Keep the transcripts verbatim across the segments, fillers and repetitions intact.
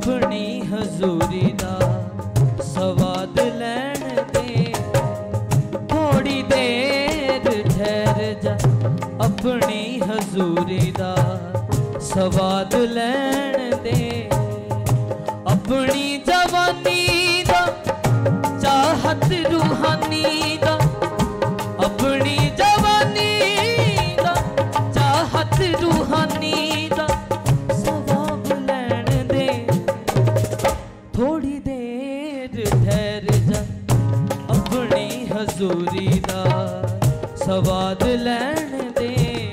अपनी हजूरी दा स्वाद लैण दे, थोड़ी देर ठहर जा अपनी हजूरी दा स्वाद लैण दे। अपनी जवानी दा चाहत रूहानी दा, अपनी जवानी दा चाहत रूहानी दा स्वाद लैण दे, थोड़ी देर ठहर जा अपनी हजूरी दा स्वाद लैण दे।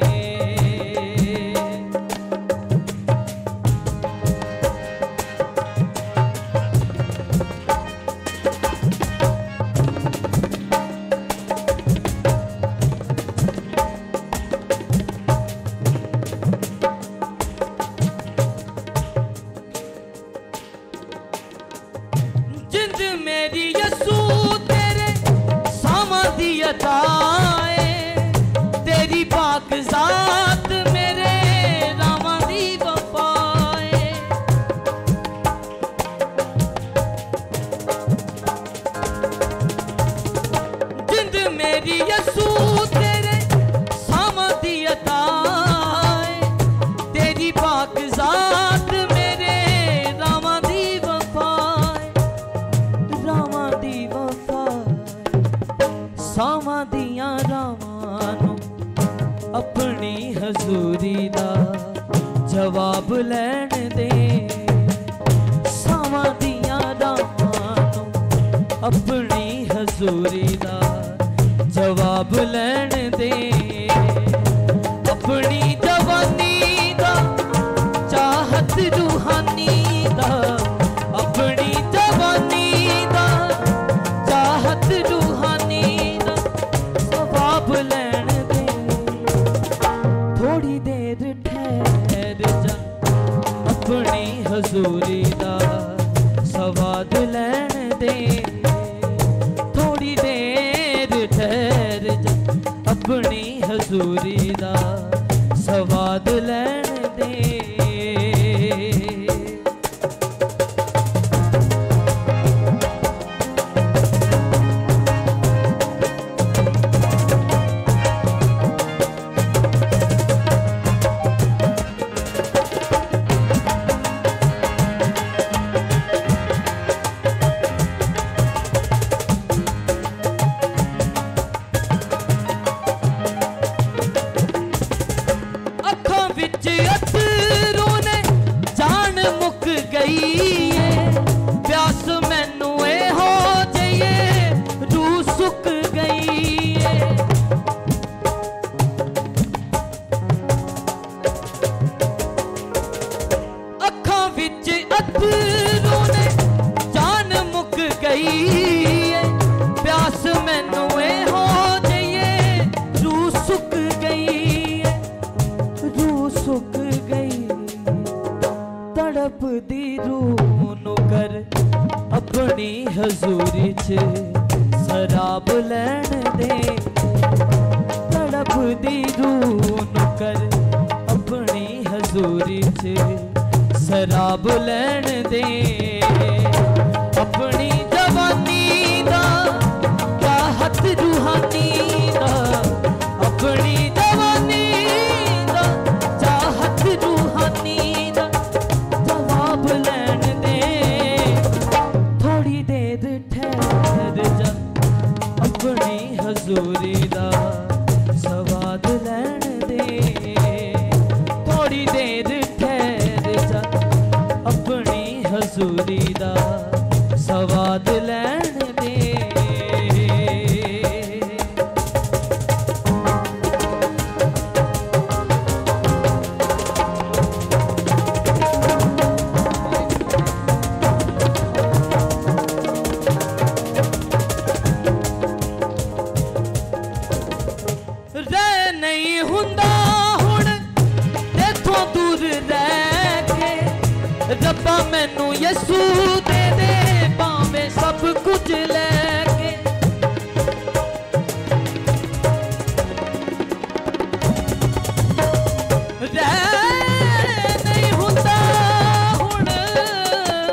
जिंद मेरी यसू तेरे सामा दी अताए, तेरी पाक जात मेरे रामा दी वफाए। जिंद मेरी यसू तेरे सामा दी अताए, तेरी पाक जात मेरे रामा दी वफाए, रामा दी वफाए। सामा दियां रावां अपनी हजूरी दा जवाब लैण दे, सावा दियां रावां अपनी हजूरी दा जवाब लैण दे। अपनी जवानी दा चाहत रूहानी दा, अपनी जवानी दा चाहत रूहानी दा जवाब लैण दे, थोड़ी देर ठहर जा अपनी हजूरी दा स्वाद लैण दे, थोड़ी देर ठहर जा अपनी हजूरी दा स्वाद लैण दे। प्यास मैनू ए हो जाइए रूह सुक गई है। अखां विच अथरू ने जान मुक गई है, प्यास मैनू ए हो जाइए रूह सुक गई है, रूह सुक गई। तड़प दी रूह नू कर अपनी हजूरी च शराब लैण दे, तड़प दी रूह नू कर अपनी हजूरी च शराब लैण दे। अपनी जवानी दा चाहत रूहानी दा, अपनी जवानी दा चाहत रूहानी दा जवाब लैण दे, थोड़ी देर ठहर जा अपनी हजूरी दा स्वाद लैण दे, थोड़ी देर ठहर जा अपनी हजूरी दा स्वाद लैण दे। नहीं हुंदा हुण तेथों दूर रह के, रब्बा मैनू यसू दे दे भावें सब कुछ लैके। रह नहीं हुंदा हुण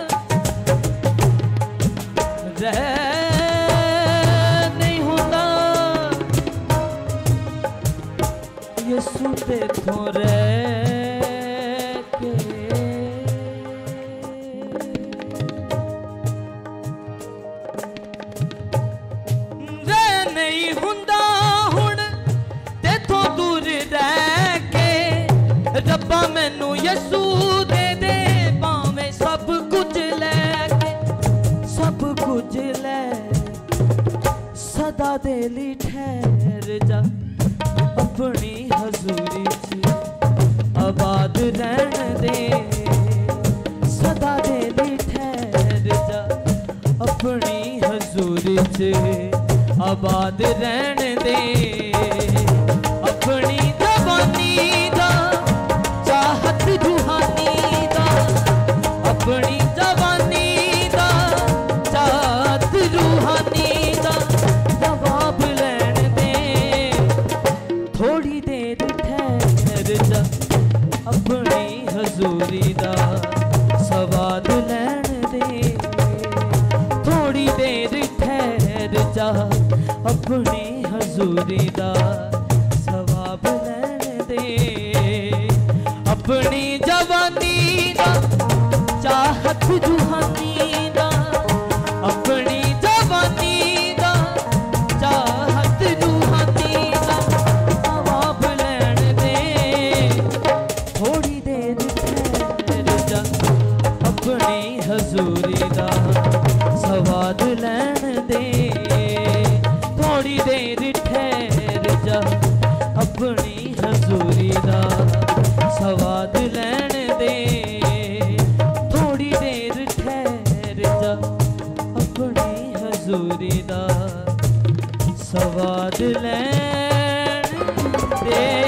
दे ली ठहर जा अपनी हजूरी च आबाद रहन दे सदा दे ली ठहर जा अपनी हजूरी च आबाद रहन दे अपनी जवानी दा चाहत रूहानी दा अपनी जवानी दा चाहत रूहानी दा जवाब लैन दे थोड़ी देर ठहर जा अपनी हजूरी दा सवाद लैन दे थोड़ी देर ठहर जा अपनी हजूरी दा सवाब लैन दे अपनी जवानी दा चाहत रूहानी दा अपनी जवानी दा चाहत रूहानी दा सवाब लैन दे थोड़ी देर ठहर जा अपनी हजूरी दा सवाद लैन दे थोड़ी देर ठहर जा अपनी हजूरी दा सवाद लैन दे थोड़ी देर ठहर जा अपनी हजूरी दा सवाद लैन दे।